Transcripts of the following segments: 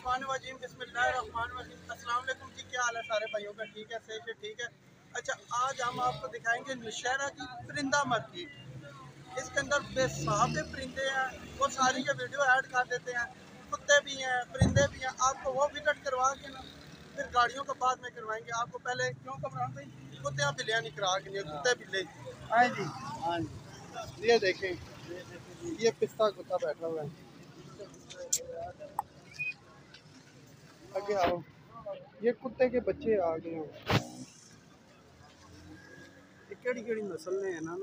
बिस्मिल्लाहिर्रहमानिर्रहीम बिस्मिल्लाहिर्रहमानिर्रहीम। अस्सलाम वालेकुम जी, क्या हाल है सारे भाइयों का? ठीक है, सही से ठीक है। अच्छा, आज हम आपको दिखाएंगे नौशहरा की परिंदा मार्केट। इसके अंदर बेसाबे परिंदे हैं, वो सारी के वीडियो ऐड कर देते हैं। कुत्ते भी हैं, परिंदे भी हैं। आपको वो विजिट करवा के ना फिर गाड़ियों को बाद में करवाएंगे। आपको पहले क्यों कमरान भाई कुत्ते बिल्लियाँ नहीं करा के, कुत्ते बिल्ले। हाँ जी, हाँ जी, ये देखें, ये पिस्ता कुत्ता बैठा हुआ है। आगे आओ, ये कुत्ते के बच्चे आ गए हैं। ये केड़ी केड़ी नस्ल ने है ना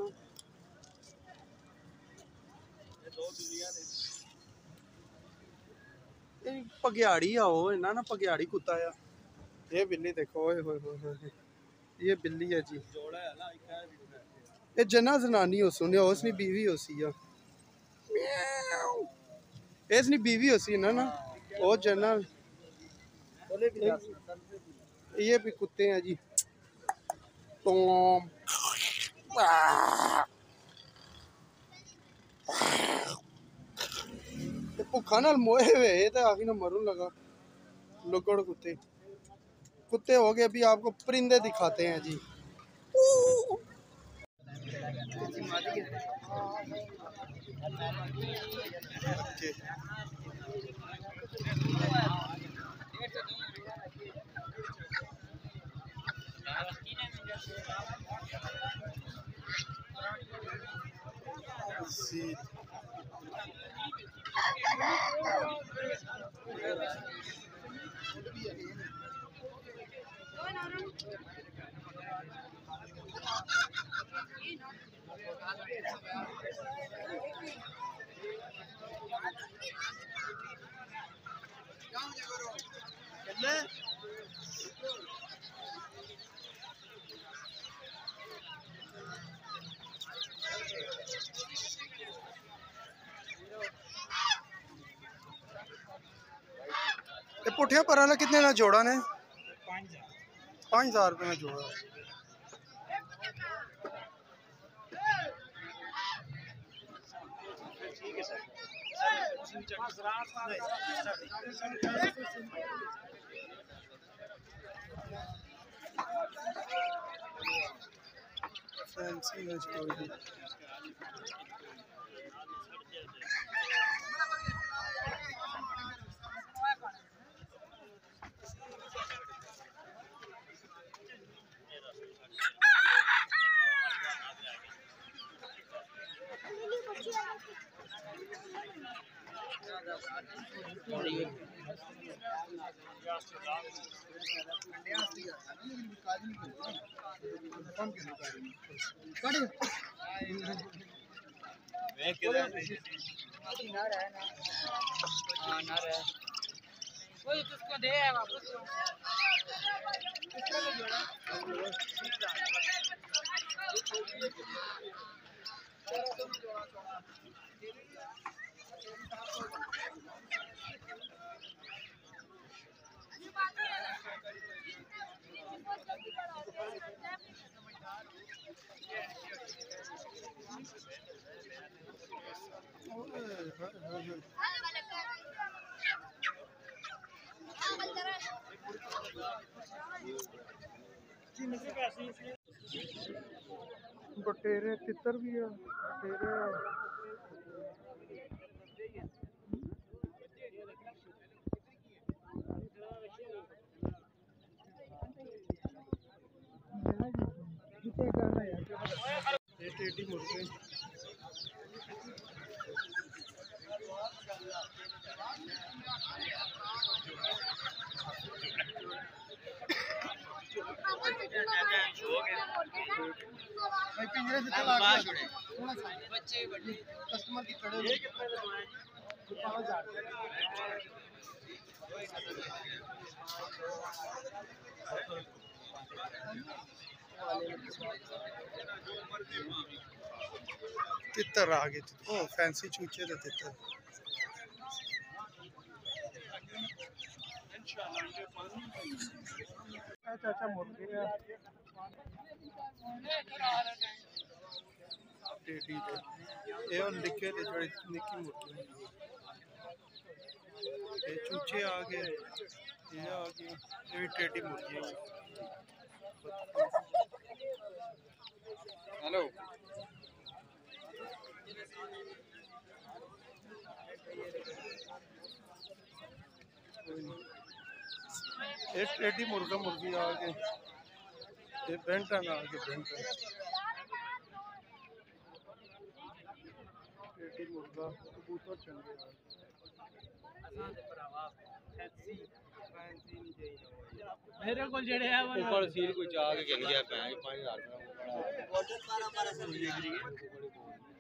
ये पगियाड़ी आओ है ना पगियाड़ी कुत्ता है। ये बिल्ली देखो, ओए होए होए होए, ये बिल्ली है जी। ये जना जनानी हो सुने उसनी बीवी हो सी है। इसनी बीवी हो सी ना वो जना। ये भी कुत्ते हैं जी। भुखा नाल मोए हुए तो आखिर मरून लगा। लुगड़ कुत्ते कुत्ते हो गए। अभी आपको परिंदे दिखाते हैं जी। पुठिया पर वाला कितने ना जोड़ा ने? 5,000 रुपये में जोड़ा। बटेरे तितर भी है, बटेरे टेडी मुर्गे। पिंजरे से चला बच्चे कस्टमर की खड़े तितर आ गए। ओ फैंसी चूचे थे तितर। अच्छा मुर्गे टेडी ये निक्के ते थोड़ी निक्की मुर्गी। ये चूचे बच्चे आ गए, ये आ गए, ये भी टेढ़ी मुर्गी है। हेलो ये टेढ़ी मुर्गा मुर्गी आ गए, ये बेंटन आ गए, बेंटन टेढ़ी मुर्गा कबूतर चंगे आ गए। मेरे को जड़े है ऊपर सील कोई चाह के गिन गया 5000 रुपया